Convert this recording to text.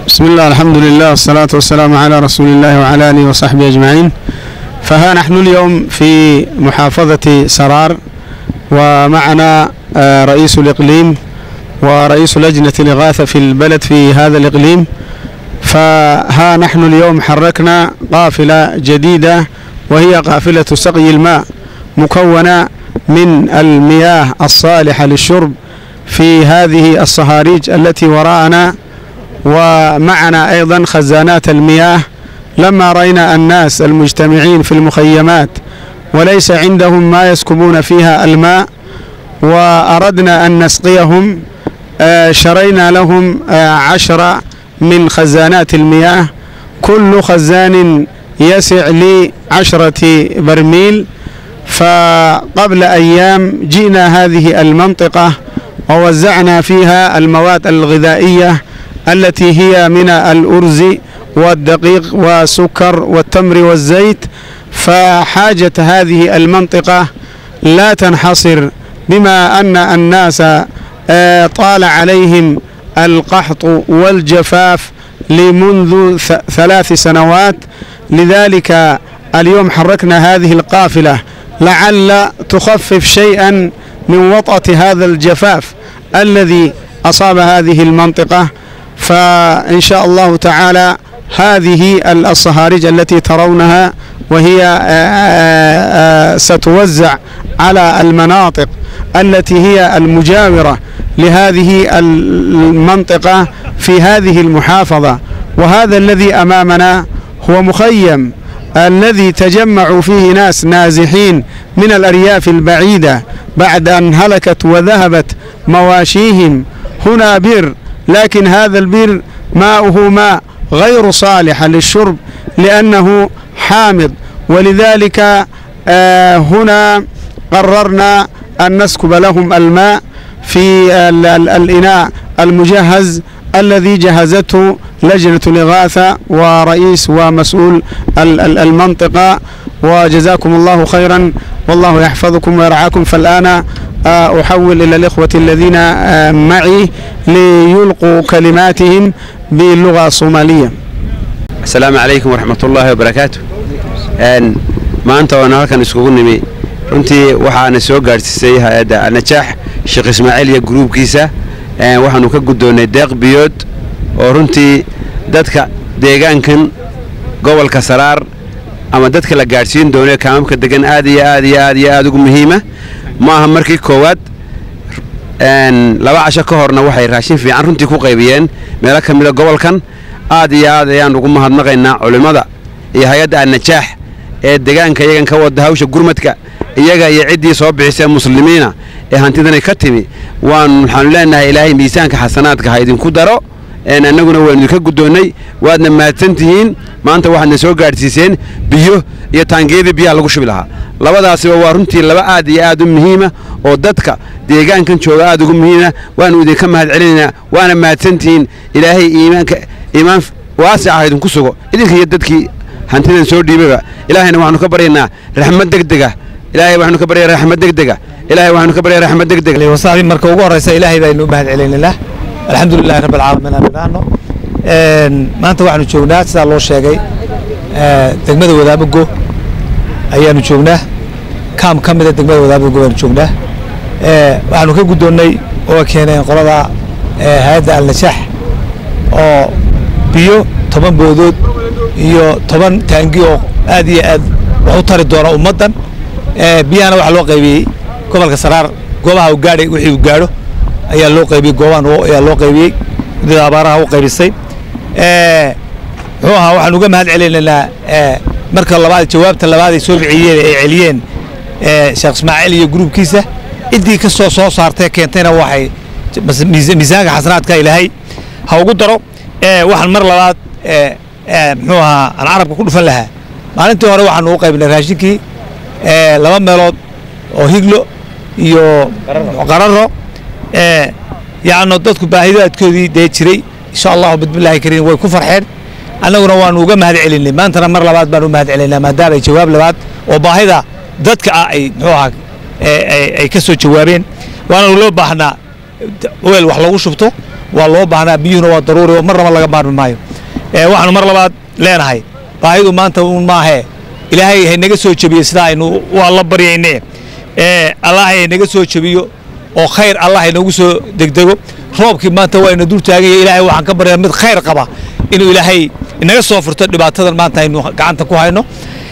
بسم الله الحمد لله والصلاة والسلام على رسول الله وعلى آله وصحبه أجمعين. فها نحن اليوم في محافظة سرار، ومعنا رئيس الإقليم ورئيس لجنة الإغاثة في البلد في هذا الإقليم. فها نحن اليوم حركنا قافلة جديدة، وهي قافلة سقي الماء، مكونة من المياه الصالحة للشرب في هذه الصهاريج التي وراءنا، ومعنا أيضا خزانات المياه. لما رأينا الناس المجتمعين في المخيمات وليس عندهم ما يسكبون فيها الماء وأردنا أن نسقيهم، شرينا لهم 10 من خزانات المياه، كل خزان يسع ل10 برميل. فقبل أيام جئنا هذه المنطقة ووزعنا فيها المواد الغذائية التي هي من الأرز والدقيق والسكر والتمر والزيت. فحاجة هذه المنطقة لا تنحصر، بما أن الناس طال عليهم القحط والجفاف لمنذ 3 سنوات. لذلك اليوم حركنا هذه القافلة لعل تخفف شيئا من وطأة هذا الجفاف الذي أصاب هذه المنطقة. فإن شاء الله تعالى هذه الصهاريج التي ترونها وهي ستوزع على المناطق التي هي المجاورة لهذه المنطقة في هذه المحافظة. وهذا الذي أمامنا هو مخيم الذي تجمعوا فيه ناس نازحين من الأرياف البعيدة بعد أن هلكت وذهبت مواشيهم. هنا بئر، لكن هذا البئر ماؤه ماء غير صالح للشرب لأنه حامض، ولذلك هنا قررنا أن نسكب لهم الماء في الإناء المجهز الذي جهزته لجنة الإغاثة ورئيس ومسؤول المنطقة. وجزاكم الله خيرا، والله يحفظكم ويرعاكم. فالآن أحول إلى الإخوة الذين معي ليلقوا كلماتهم باللغة الصومالية. السلام عليكم ورحمة الله وبركاته. maanta waan halkan isugu nimi, runtii waxaana soo gaarsiisay hay'adda Al-Najaax Sheekh Ismaaciil iyo gruubkiisa. waxaanu ka gudoonay deeq biyood oo runtii dadka deegaankan gobolka Saraar ama dadka la gaarsiin doono kaamamka degan aad ugu muhiima. maaha markii koowaad 2 casho ka horna waxay raashin fiican runtii ku qaybiyeen meelo ka mid ah gobolkan. aad ayaan ugu mahadnaqaynaa culimada iyo hay'adda Al-Najaax ee deegaanka iyagan ka wada hawsha gurmadka iyaga iyo cidii soo bixisay muslimiina ee hantidan ka timi. waxaan leenahay Ilaahay miisaanka xasanaadka ha idinku daro. annaguna waan ka gudoonay, waadna maadsantihiin. maanta waxaad soo gaarsiiseen biyo iyo taangeeda biyaha lagu shubi lahaa. labadaasba waa runtii laba aad u muhiima oo dadka deegaankan jooga aad ugu muhiima. waan idinka mahad celinaynaa, waana maadsantihiin. Ilaahay iimaan waasic ah idinku sugo idinka iyo dadkii hantidan soo dhiibay. ilaahayna waxaanu ka baryaynaa raxmad degdeg ah. ilaahay waxaanu ka baryaynaa raxmad degdeg ah. ilaahay waxaanu ka baryaynaa raxmad degdeg ah. wasaabi marka ugu horeysa ilaahay baynu mahad celinaynaa. alxamdulillaah rabbil caalamiin aanu maanta waxaanu joognaa sida loo sheegay degmada Wadaabago ayaanu joognaa. kaam ka mid ah degmada Wadaabago ayaanu joognaa. waxaanu ka gudoonay oo keeneen qolada hay'adda Al-Najaax oo biyo 10 boodood iyo 10 taangi oo aad wax u tari doona ummadan. biyana waxa loo qaybiyay gobolka Saraar, goobaha uu gaaray wixii uu gaaro ayaa loo qaybiyay, gooban ayaa loo qaybiyay, dad abaaraha u qaybisay. waxaan uga mahad celinaynaa marka labaad jawaabta labaad ay soo celiyeen Sheekh Ismaaciil iyo gruubkiisa. idii ka soo saartay keentayna waxay miisaanka xasanaadka Ilaahay ha ugu daro. waxaan mar labaad aan carabka ku dhufan lahaa. maalintii hore waxaan u qaybinay raashinkii 2 meelood oo higlo iyo qararo. yaano dadku baahidaadkoodii jiray insha Allah bismillaahi kariim way ku farxeen. annaguna waan uga mahad celinay. maantana mar labaad baan u mahad celinaa maadaama ay jawaab labaad oo baahida dadka ay ay ka soo jawaabeen. waana loo baahnaa weel wax lagu shubto waa loo baahnaa biyuhuna waa daruuri oo marnaba laga maarmi maayo waxaanu mar labaad leenahay baahidu maanta uun maahee ilaahay haynaga soo jebiyo sidaa aynu waa la baryayne allah haynaga soo jebiyo oo khayr allah haynagu soo degdego roobkii maanta waa ina dul taagaya ilaahay waxaan ka baryaa mid khayr qaba inuu ilaahay inaga soo furto dhibaatadan maanta aynu gacanta ku hayno